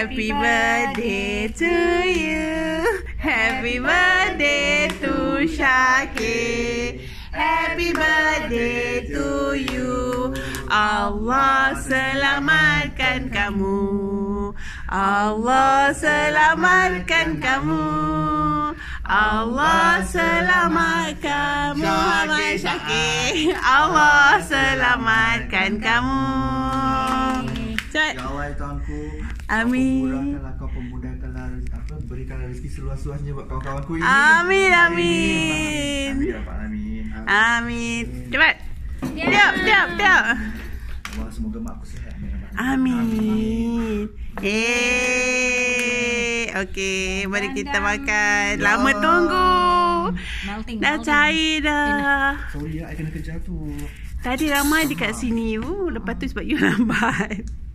Happy birthday to you. Happy birthday to Syakir. Happy birthday to you. Allah selamatkan kamu. Allah selamatkan kamu. Allah selamatkan Muhammad Syakir. Allah selamatkan kamu. Ya Allah Tuhanku, Amin. kau pemudahkanlah berikanlah rezeki seluas-luasnya buat kawan-kawanku ini. Amin, amin. Amin. Amin. Cepat. Tiap. Allah, semoga mak aku sihat. Amin. Okey, mari kita makan. Lama tunggu. Dah cair dah. Sorry, I kena kejar tu. Tadi ramai dekat sini. Lepas tu sebab you lambat.